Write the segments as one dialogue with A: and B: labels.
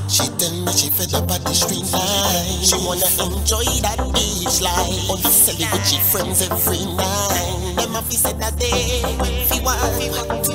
A: She tell me she fed up at the street life. She wanna enjoy that beach life. On silly with she friends every night. Them a fi said that day fi want fi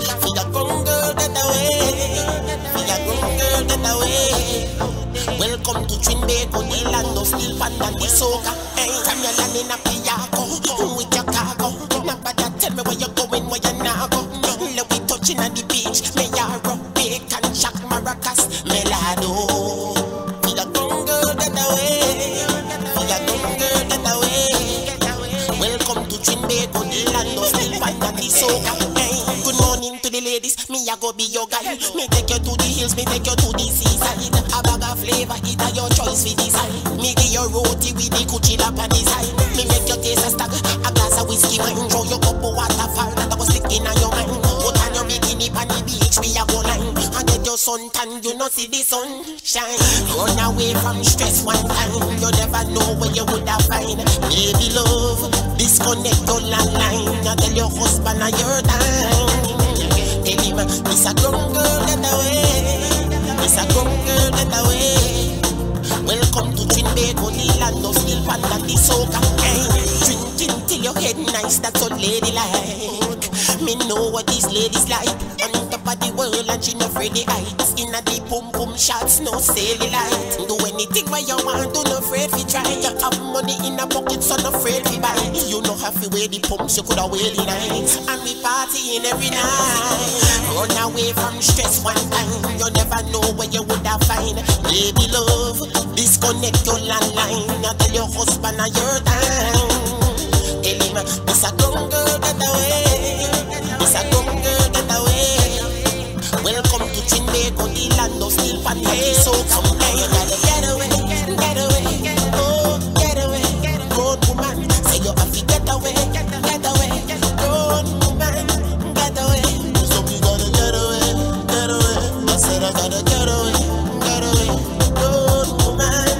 A: a grown girl get away. Fi a grown girl get away. Welcome to Trinbago, the land of steel pan and the soca. Hey, time you land in a Piaco with your cargo. Nobody tell me where you going, where you not go. Let we touching on the beach. Me a rock, bacon, shack, maracas, melado. Fi a grown girl get away. Fi a grown girl get away. Welcome to Trinbago, the land of steel pan and the soca. Hey, good morning to the ladies. Me a go be your guy. Me take you to the hills, me take you to the seaside. A bag of flavor, it a your choice for decide. Me give you roti with the Gucci lap on the side. Me make you taste a stag, a glass of whiskey wine. Throw your cup of waterfall that was sticking on your mind. Put on your bikini on the beach, we a go line. And get your sun tan, you not see the sun shine. Run away from stress one time. You never know where you would have find. Baby love, disconnect your landline. And tell your husband and your time. Tell him, this a grown girl get away. This a grown girl get away. Welcome to Trinbago, the land of steel pan and the soca. Hey, drinking till your head nice, that's so ladylike. Me know what these ladies like. On top of the world and she not afraid the heights. In a the pum pum shots, no cellulite. Do anything where you want, do not afraid fi try. You have money in a pocket, so not afraid fi buy. You know have to wear the pumps, you coulda wear the night. And we partying every night. Run away from stress one time. You never know where you woulda find. Baby love, disconnect your landline. Now tell your husband and your time. Tell him, this a grown girl get away. This a grown girl get away. Welcome to Trinbago, the land of steel pan and the soca. You gotta get away, get away. Oh, get away, grown woman. Say you have to get away, get away. Grown woman, get away. So we gotta get away, get away. I said I gotta get away, get away. Grown woman,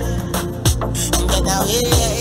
A: get away.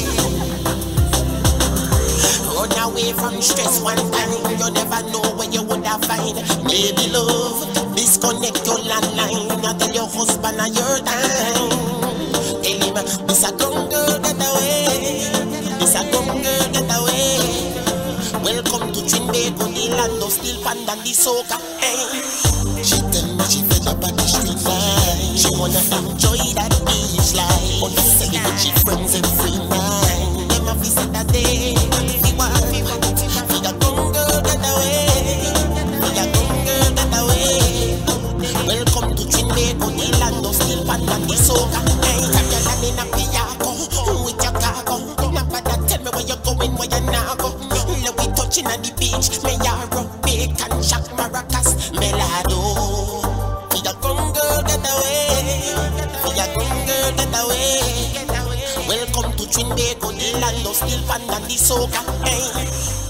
A: Run away from stress one time. You never know where you would have find. Baby love, disconnect your landline. And tell your husband and your time. Tell him, this a grown girl get away. This a grown girl get away. Welcome to Trinbago, the land of steel pan and the soca. Hey. She tell me she fed up at the street life. She wanna enjoy that beach life. On the silly with she friends every night. Them a fi said that day fi want fi a grown girl get away. Fi a grown girl get away. Welcome to Trinbago, the land of steel pan and the soca. Hey, time you land in a Piaco with your cargo. Nobody tell me where you going, where you not go. Let we touching on the beach. Me a rock, bacon, shack, maracas, melado. Fi a grown girl get away. Fi a grown girl get away. Welcome to Trinbago, the land of steel pan and the soca. Hey.